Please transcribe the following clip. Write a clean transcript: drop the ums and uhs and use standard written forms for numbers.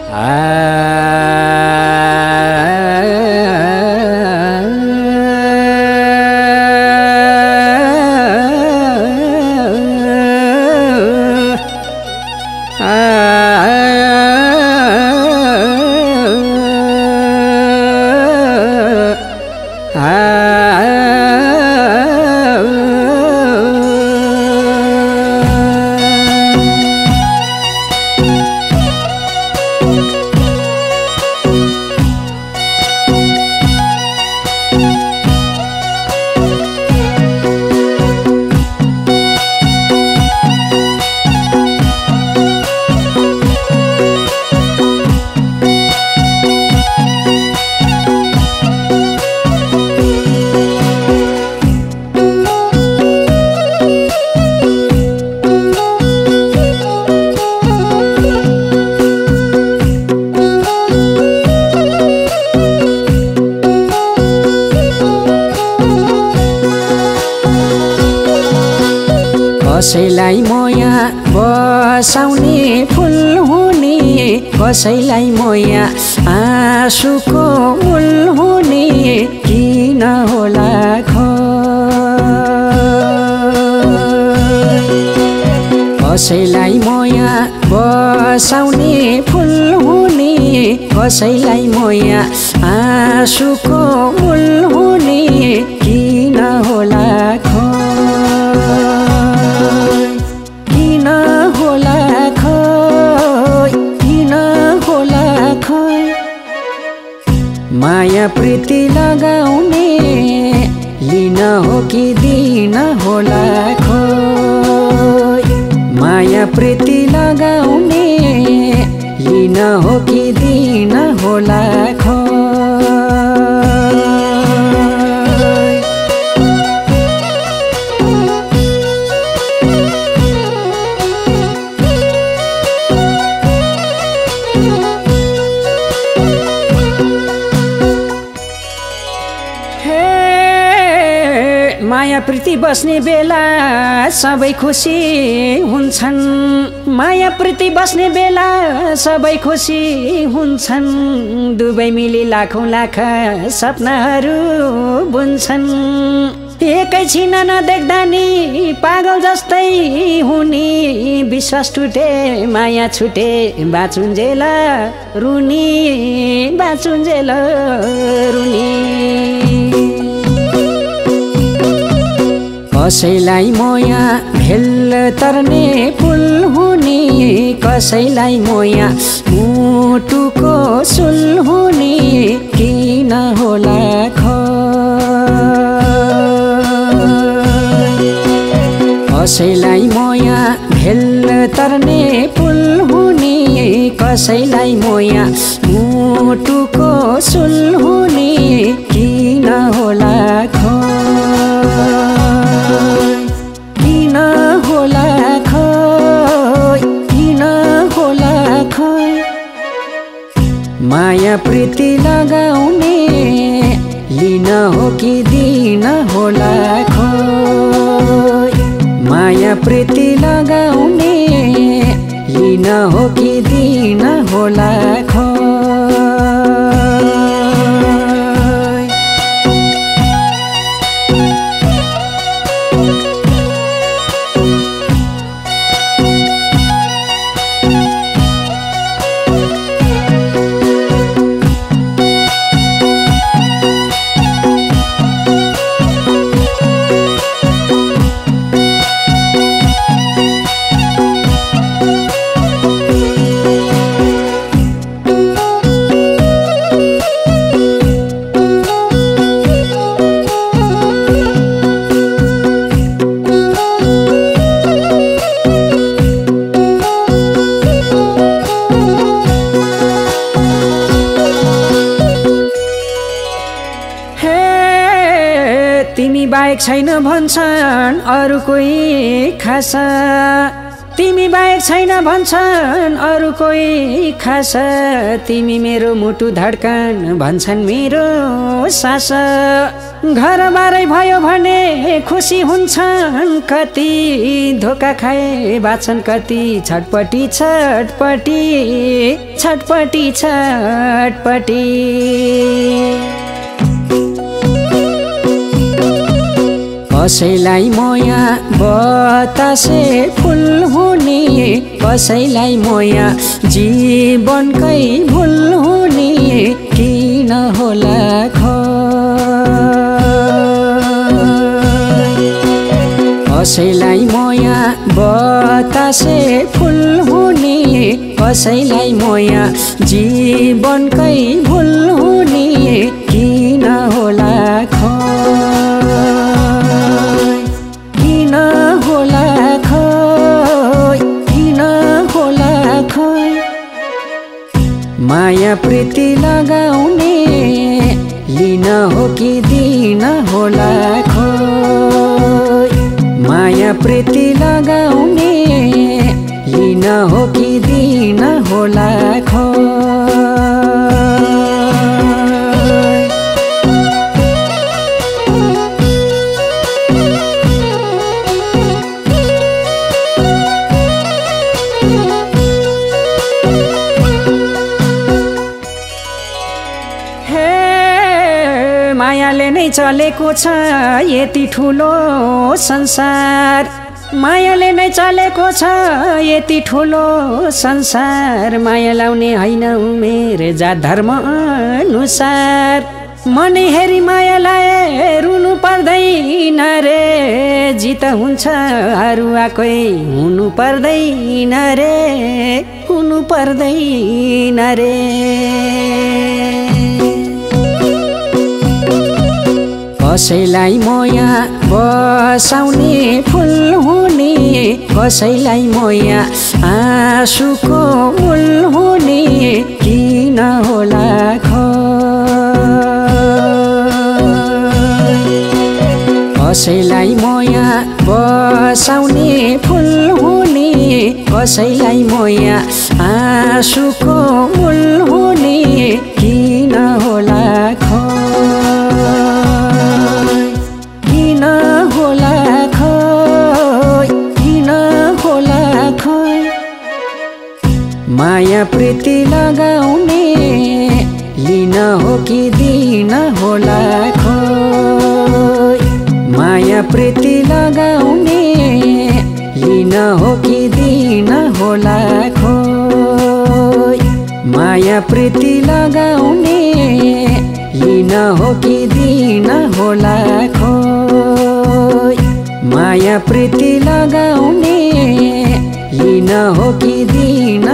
कसैलाई मोया बसाउने फुल हुने कसैलाई मोया आँसुको मूल हुने किन होला कसैलाई मोया बसाउने फुल हुने कसैलाई मोया आँसुको मूल हुने किन होला माया प्रीति लगाउने लिन हो कि दिन होला खोइ माया प्रीति लगाउने लिन हो कि दिन होला माया प्रीति बस्ने बेला सबै खुसी हुन्छन् माया प्रीति बस्ने बेला सबै खुसी हुन्छन् दुवै मिली लाखौं लाख सपनाहरू बुन्छन् एकैछिन नदेख्दा नि पागल जस्तै हुने विश्वास टुटे माया छुटे बाँचुन्जेल रुनी बाँचुन्जेल रुनी कसैलाई मोया भेल तर्ने फुल हुने कसैलाई मोया मुटुको सुल हुने किन होला कसैलाई मोया भेल तर्ने फुल हुने कसैलाई मोया मुटुको सुल हुने किन होला माया प्रीति लगाउने लिन हो कि दिन होला खोइ माया प्रीति लगाउने लिन हो कि दिन होला तिमी बाहेक छैन भन्छन् अरू कोही खास तिमी बाहेक छैन भन्छन् अरू कोही खास, तिमी मेरो मुटु धड्कन भन्छन् मेरो सास। घरबारै भयो भने खुसी हुन्छन् कति, धोका खाए बाँच्छन् कति, छटपटी छटपटी छटपटी छटपटी। कसैलाई मोया बतासे फुल हुने, कसैलाई मोया जीवनकै भुल हुने, किन होला कसैलाई मोया बतासे फुल हुने, कसैलाई मोया जीवनकै भुल हुने, किन होला किन होला किन होला माया प्रीति लगाउने, लिन हो कि दिन होला माया प्रीति लगाउने, लिन हो कि दिन होला मायाले नै चलेको छ यति ठुलो संसार, मायाले नै चलेको छ यति ठुलो संसार। माया लाउने होइन उमेर जात धर्म अनुसार, मनै हेरी माया लाए रुनु पर्दैन रे, जित हुन्छ अरूआकै हुनु पर्दैन रे, हुनु पर्दैन रे। कसैलाई मोया बसाउने फुल हुने, कसैलाई मोया आँसुको मूल हुने, किन होला कसैलाई मोया बसाउने फुल हुने, कसैलाई मोया आँसुको मूल हुने, किन होला किन होला किन होला माया प्रीति लगाउने, लिन हो कि दिन होला माया प्रीति लगाउने, लिन हो कि दिन होला माया प्रीति लगाउने, लिन हो कि दिन होला माया प्रीति लगाउने, लिन हो कि दिन